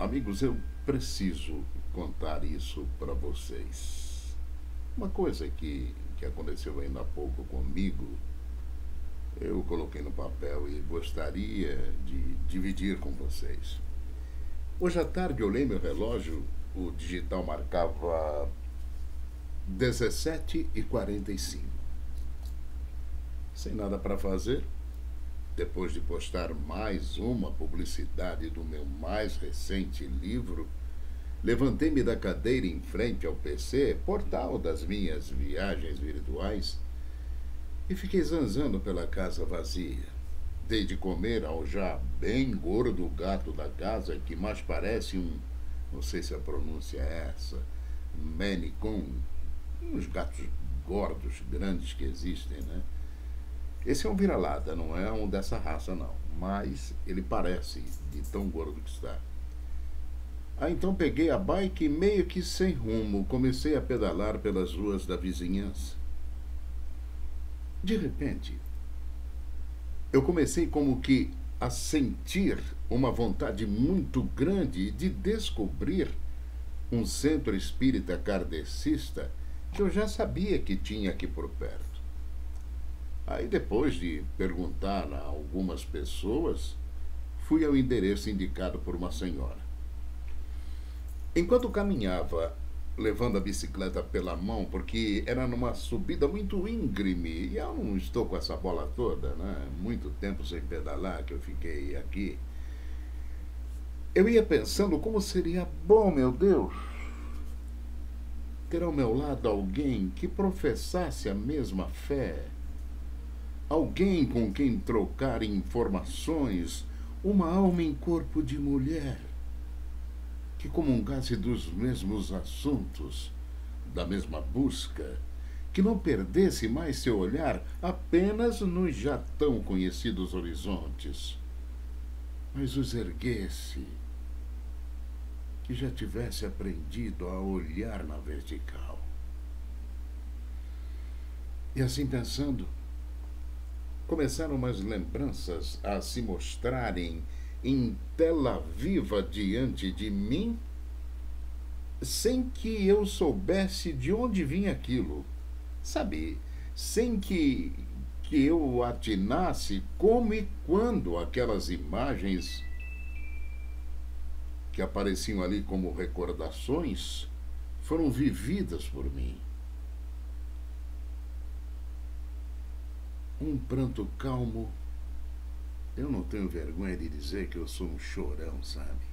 Amigos, eu preciso contar isso para vocês. Uma coisa que aconteceu ainda há pouco comigo, eu coloquei no papel e gostaria de dividir com vocês. Hoje à tarde eu olhei meu relógio, o digital marcava 17h45. Sem nada para fazer, depois de postar mais uma publicidade do meu mais recente livro, levantei-me da cadeira em frente ao PC, portal das minhas viagens virtuais, e fiquei zanzando pela casa vazia. Dei de comer ao já bem gordo gato da casa, que mais parece não sei se a pronúncia é essa, Maine Coon, uns gatos gordos, grandes que existem, né? Esse é um vira-lata, não é um dessa raça, não. Mas ele parece, de tão gordo que está. Então peguei a bike e meio que sem rumo comecei a pedalar pelas ruas da vizinhança. De repente, eu comecei como que a sentir uma vontade muito grande de descobrir um centro espírita kardecista que eu já sabia que tinha aqui por perto. Aí, depois de perguntar a algumas pessoas, fui ao endereço indicado por uma senhora. Enquanto caminhava, levando a bicicleta pela mão, porque era numa subida muito íngreme, e eu não estou com essa bola toda, né? Muito tempo sem pedalar que eu fiquei aqui. Eu ia pensando como seria bom, meu Deus, ter ao meu lado alguém que professasse a mesma fé, alguém com quem trocar informações, uma alma em corpo de mulher, que comungasse dos mesmos assuntos, da mesma busca, que não perdesse mais seu olhar apenas nos já tão conhecidos horizontes, mas os erguesse, que já tivesse aprendido a olhar na vertical. E assim pensando, começaram umas lembranças a se mostrarem em tela viva diante de mim, sem que eu soubesse de onde vinha aquilo, sabe? Sem que eu atinasse como e quando aquelas imagens que apareciam ali como recordações foram vividas por mim. Um pranto calmo. Eu não tenho vergonha de dizer que eu sou um chorão, sabe?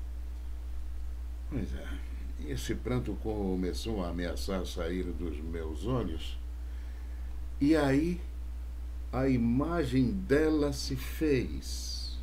Pois é, esse pranto começou a ameaçar sair dos meus olhos, e aí a imagem dela se fez.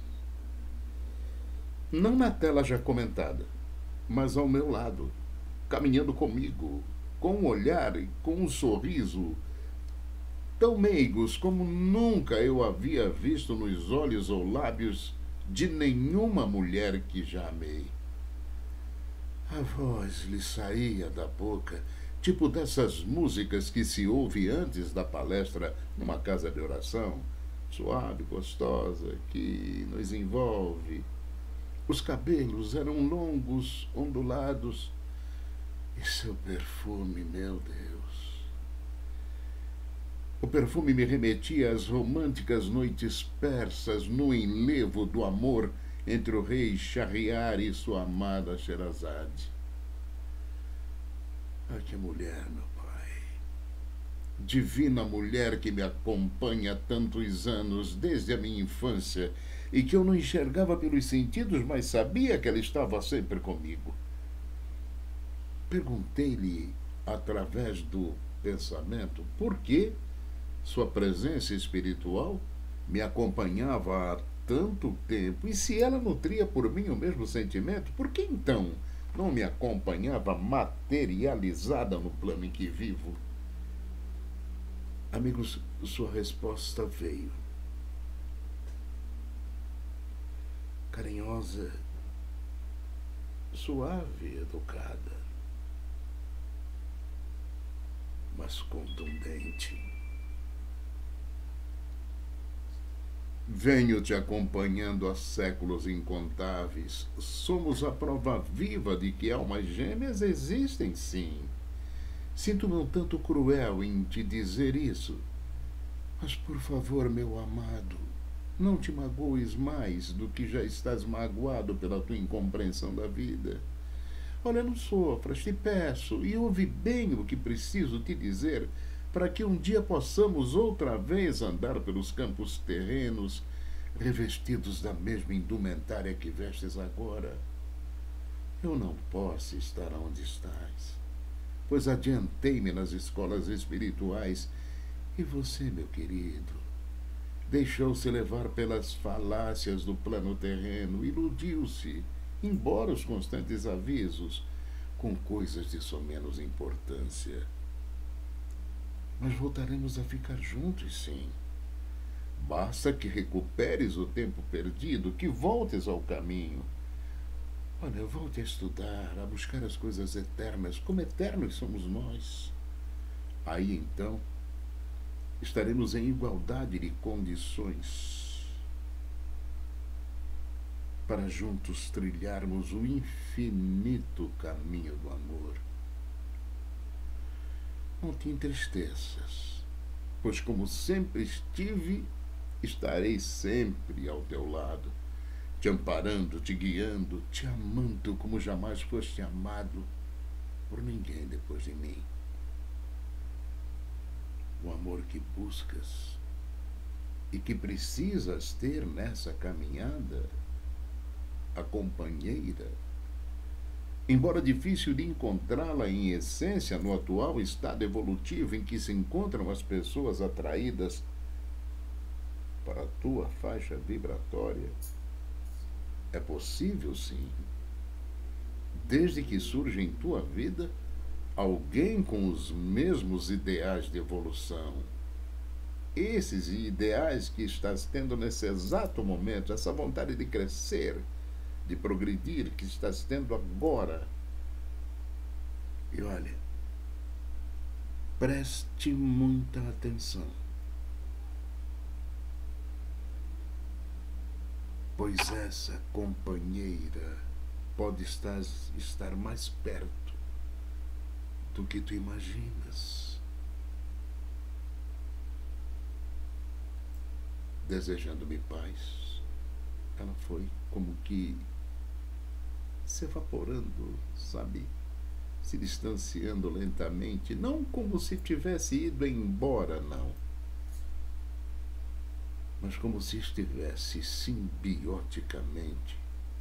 Não na tela já comentada, mas ao meu lado, caminhando comigo, com um olhar e com um sorriso tão meigos como nunca eu havia visto nos olhos ou lábios de nenhuma mulher que já amei. A voz lhe saía da boca, tipo dessas músicas que se ouve antes da palestra numa casa de oração, suave, gostosa, que nos envolve. Os cabelos eram longos, ondulados, e seu perfume, meu Deus. O perfume me remetia às românticas noites persas no enlevo do amor entre o rei Shahriar e sua amada Sherazade. Ah, que mulher, meu pai! Divina mulher que me acompanha há tantos anos, desde a minha infância, e que eu não enxergava pelos sentidos, mas sabia que ela estava sempre comigo. Perguntei-lhe, através do pensamento, por que sua presença espiritual me acompanhava há tanto tempo, e se ela nutria por mim o mesmo sentimento, por que então não me acompanhava materializada no plano em que vivo? Amigos, sua resposta veio. Carinhosa, suave, educada, mas contundente. Venho te acompanhando há séculos incontáveis. Somos a prova viva de que almas gêmeas existem, sim. Sinto-me um tanto cruel em te dizer isso. Mas, por favor, meu amado, não te magoes mais do que já estás magoado pela tua incompreensão da vida. Olha, não sofras, te peço, e ouve bem o que preciso te dizer, para que um dia possamos outra vez andar pelos campos terrenos, revestidos da mesma indumentária que vestes agora. Eu não posso estar onde estás, pois adiantei-me nas escolas espirituais, e você, meu querido, deixou-se levar pelas falácias do plano terreno, iludiu-se, embora os constantes avisos, com coisas de somenos importância. Mas voltaremos a ficar juntos, sim. Basta que recuperes o tempo perdido, que voltes ao caminho. Olha, volte a estudar, a buscar as coisas eternas, como eternos somos nós. Aí então estaremos em igualdade de condições para juntos trilharmos o infinito caminho do amor. Não te entristeças, pois como sempre estive, estarei sempre ao teu lado, te amparando, te guiando, te amando como jamais foste amado por ninguém depois de mim. O amor que buscas e que precisas ter nessa caminhada, a companheira, embora difícil de encontrá-la em essência no atual estado evolutivo em que se encontram as pessoas atraídas para a tua faixa vibratória, é possível sim, desde que surja em tua vida alguém com os mesmos ideais de evolução. Esses ideais que estás tendo nesse exato momento, essa vontade de crescer, de progredir que estás tendo agora. E olha, preste muita atenção, pois essa companheira pode estar mais perto do que tu imaginas. Desejando-me paz, ela foi como que se evaporando, sabe? Se distanciando lentamente, não como se tivesse ido embora, não, mas como se estivesse simbioticamente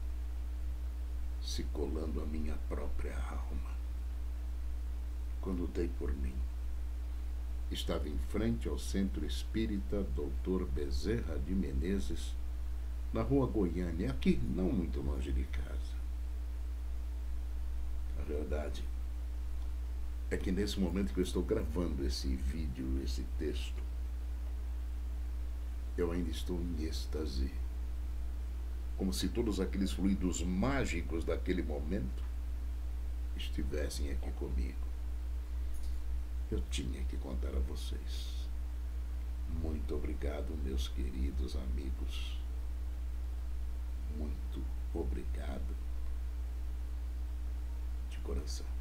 se colando à minha própria alma. Quando dei por mim, estava em frente ao Centro Espírita Dr. Bezerra de Menezes, na Rua Goiânia, aqui não muito longe de casa. A verdade é que nesse momento que eu estou gravando esse vídeo, esse texto, eu ainda estou em êxtase, como se todos aqueles fluidos mágicos daquele momento estivessem aqui comigo. Eu tinha que contar a vocês. Muito obrigado, meus queridos amigos. Muito obrigado de coração.